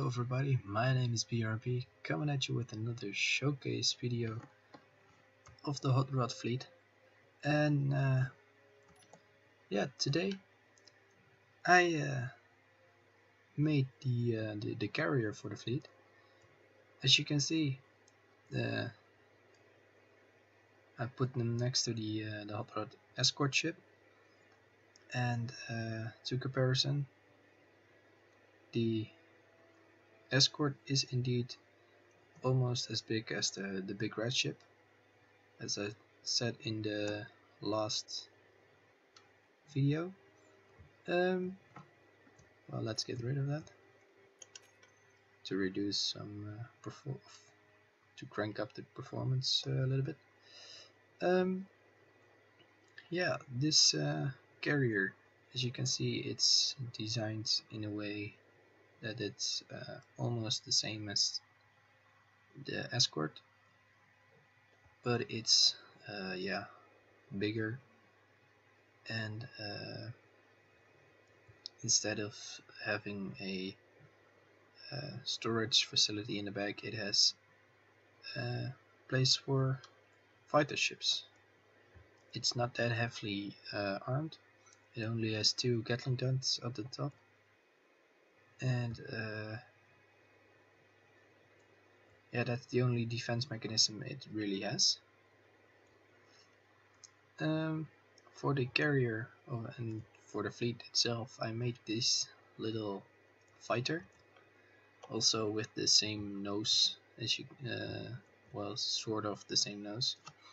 everybody, my name is BRB, coming at you with another showcase video of the Hot Rod fleet. And today I made the carrier for the fleet. As you can see, I put them next to the Hot Rod escort ship, and to comparison, the escort is indeed almost as big as the big red ship, as I said in the last video. Well, let's get rid of that to reduce some to crank up the performance a little bit. This carrier, as you can see, it's designed in a way that it's almost the same as the escort, but it's bigger, and instead of having a storage facility in the back, it has a place for fighter ships. It's not that heavily armed. It only has 2 Gatling guns at the top, and that's the only defense mechanism it really has. For the carrier and for the fleet itself, I made this little fighter, also with the same nose as you, well, sort of the same nose.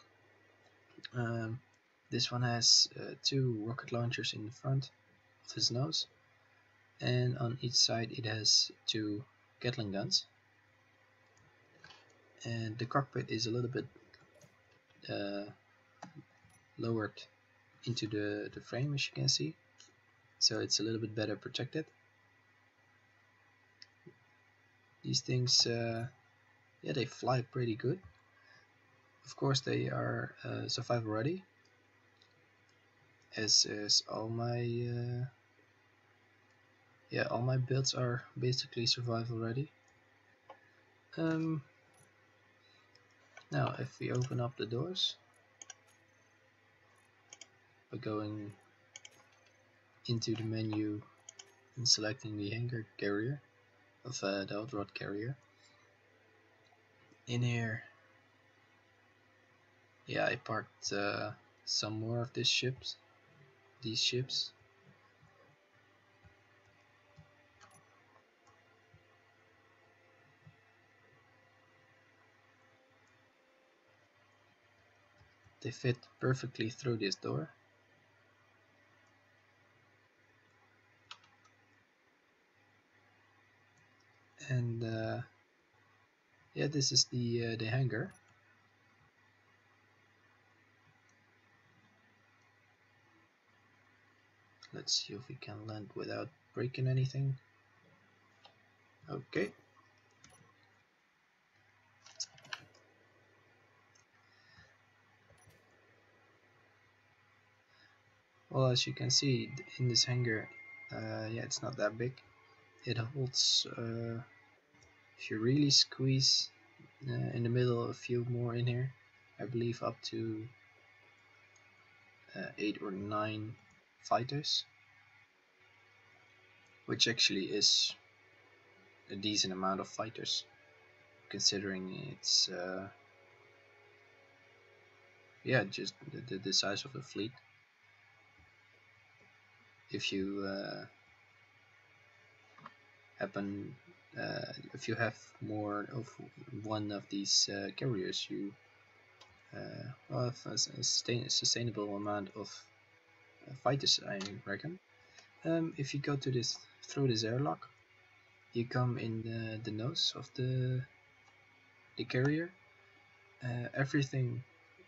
This one has 2 rocket launchers in the front of his nose, and on each side it has 2 Gatling guns. And the cockpit is a little bit lowered into the frame, as you can see, so it's a little bit better protected. These things, they fly pretty good. Of course, they are survival ready, as all my all my builds are basically survival ready. Now, if we open up the doors by going into the menu and selecting the hangar carrier of the Hot Rod carrier, in here, I parked some more of these ships. They fit perfectly through this door. And this is the hangar. Let's see if we can land without breaking anything. Okay. Well, as you can see, in this hangar, it's not that big. It holds, if you really squeeze in the middle, a few more in here, I believe up to 8 or 9 fighters, which actually is a decent amount of fighters, considering it's just the size of the fleet. If you if you have more of one of these carriers, you have a sustainable amount of fighters, I reckon. If you go to through this airlock, you come in the nose of the carrier. Everything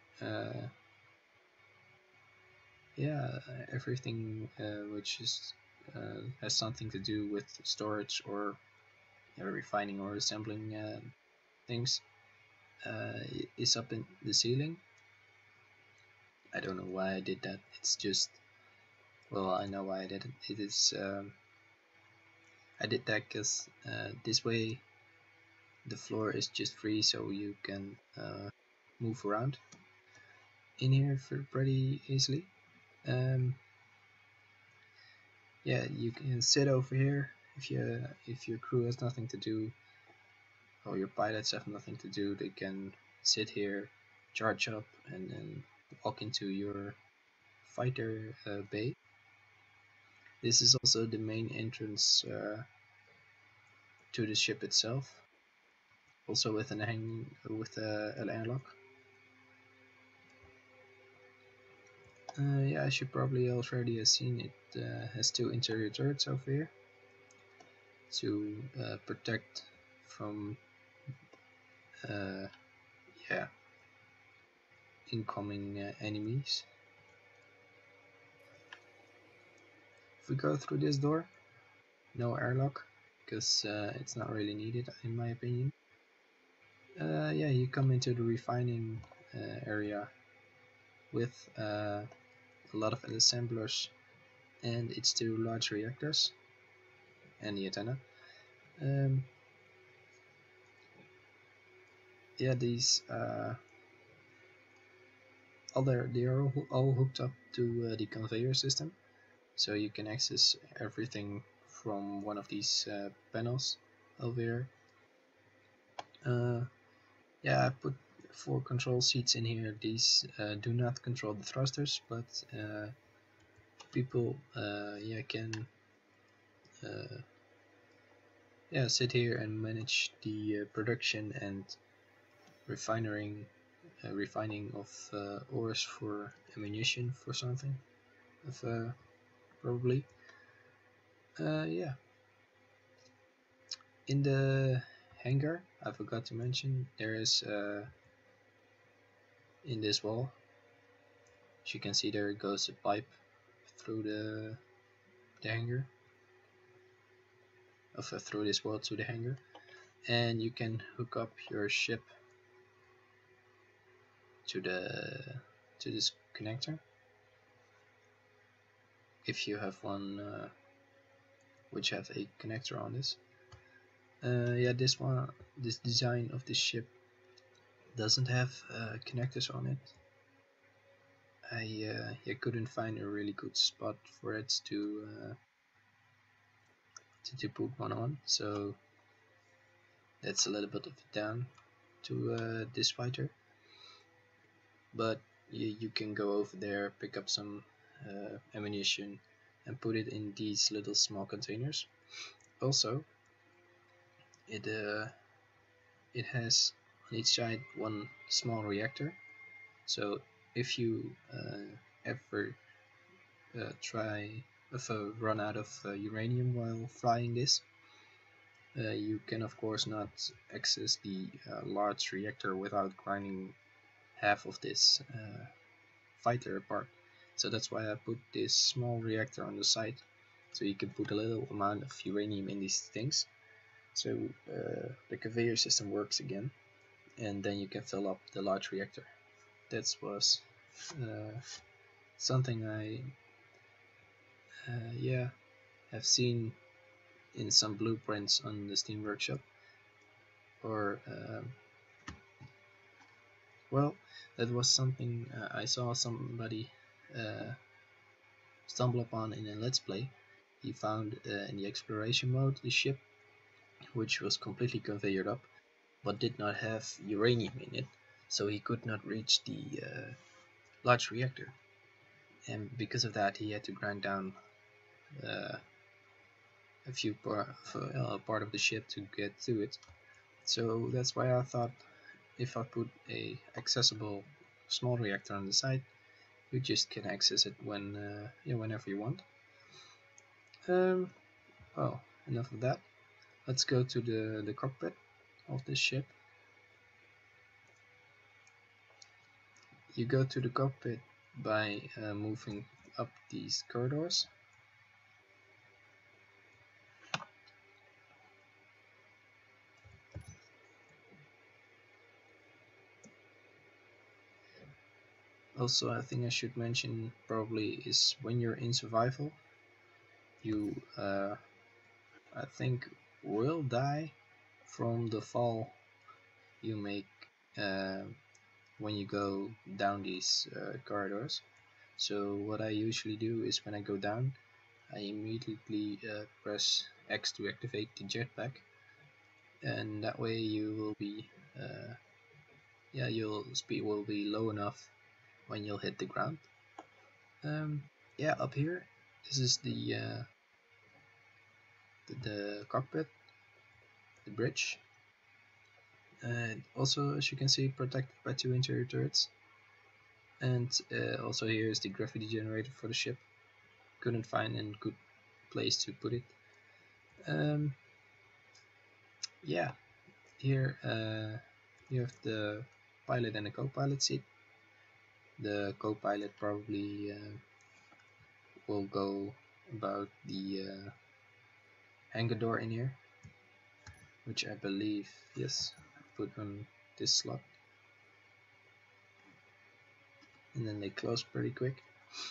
which is has something to do with storage or refining or assembling things is up in the ceiling. I don't know why I did that. It's just, well, I know why I did it. It is I did that because this way the floor is just free, so you can move around in here pretty easily. Um, yeah, you can sit over here if your crew has nothing to do, or your pilots have nothing to do. They can sit here, charge up, and then walk into your fighter bay. This is also the main entrance to the ship itself, also with an an airlock. Yeah, as you probably already have seen, it has two interior turrets over here to protect from uh, yeah, incoming enemies. If we go through this door, no airlock, because it's not really needed in my opinion. Yeah, you come into the refining area with a lot of assemblers and its two large reactors and the antenna. Um, yeah, these they are all hooked up to the conveyor system, so you can access everything from one of these panels over here. Yeah, I put 4 control seats in here. These do not control the thrusters, but people yeah, can yeah, sit here and manage the production and refining refining of ores for ammunition for something, of probably. Yeah, in the hangar, I forgot to mention, there is in this wall, as you can see, there goes a pipe through the hangar, through this wall to the hangar, and you can hook up your ship to this connector if you have one which have a connector on this. Yeah, this design of this ship doesn't have connectors on it. I couldn't find a really good spot for it to put one on, so that's a little bit of a down to this fighter. But you can go over there, pick up some ammunition, and put it in these little small containers. Also, it has on each side one small reactor. So if you ever run out of uranium while flying this, you can of course not access the large reactor without grinding half of this fighter apart. So that's why I put this small reactor on the side, so you can put a little amount of uranium in these things, so the conveyor system works again, and then you can fill up the large reactor. That was something I yeah, have seen in some blueprints on the Steam Workshop, or well, that was something I saw somebody stumble upon in a Let's Play. He found in the exploration mode the ship, which was completely conveyored up, but did not have uranium in it, so he could not reach the large reactor, and because of that he had to grind down a few part of the ship to get to it. So that's why I thought if I put a accessible small reactor on the side, you just can access it whenever you want. Well, enough of that. Let's go to the cockpit of this ship. You go to the cockpit by moving up these corridors. Also, I think I should mention probably is when you're in survival, you I think will die from the fall you make uh, when you go down these corridors. So what I usually do is when I go down, I immediately press X to activate the jetpack, and that way you will be your speed will be low enough when you'll hit the ground. Um, yeah, up here, this is the cockpit, the bridge, and also as you can see, protected by 2 interior turrets. And also here is the gravity generator for the ship. Couldn't find a good place to put it. Yeah, here you have the pilot and the co-pilot seat. The co-pilot probably will go about the hangar door in here, which I believe, yes, put on this slot, and then they close pretty quick.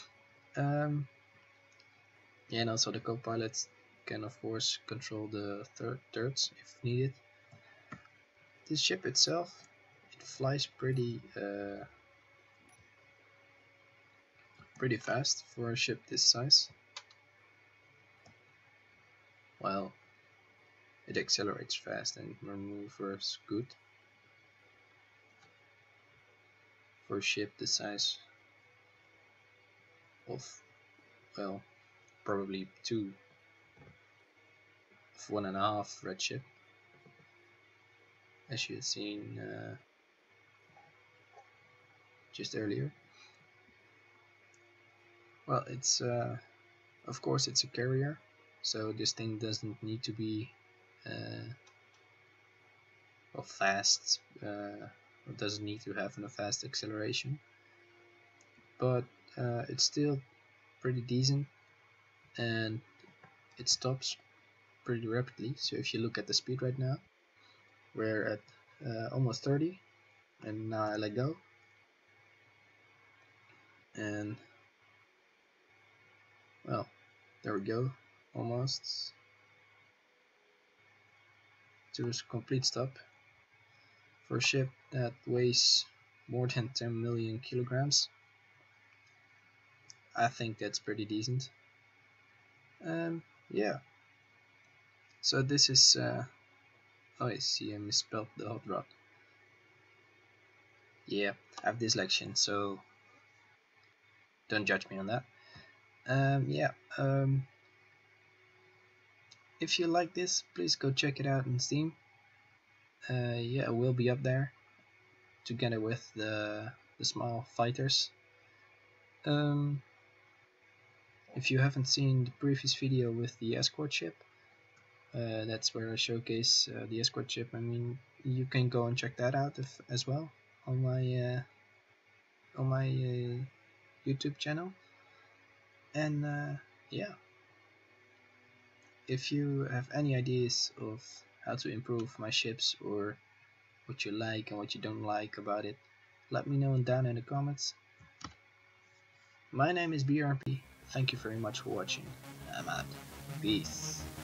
Yeah, and also the co-pilots can of course control the turrets if needed. This ship itself, it flies pretty fast for a ship this size. Well, it accelerates fast and maneuvers good for a ship the size of, well, probably two of 1.5 red ship, as you had seen just earlier. Well, it's of course it's a carrier, so this thing doesn't need to be fast. It doesn't need to have a fast acceleration, but it's still pretty decent, and it stops pretty rapidly. So if you look at the speed right now, we're at almost 30, and now I let go, and well, there we go, almost to a complete stop. For a ship that weighs more than 10 million kilograms, I think that's pretty decent. Yeah, so this is oh, I see I misspelled the hot rod. Yeah, I have dyslexia, so don't judge me on that. Yeah, if you like this, please go check it out on Steam. Yeah, it will be up there together with the small fighters. If you haven't seen the previous video with the escort ship, that's where I showcase the escort ship. I mean, you can go and check that out as well on my YouTube channel. And yeah, if you have any ideas of how to improve my ships, or what you like and what you don't like about it, let me know down in the comments. My name is BRP. Thank you very much for watching. I'm out. Peace.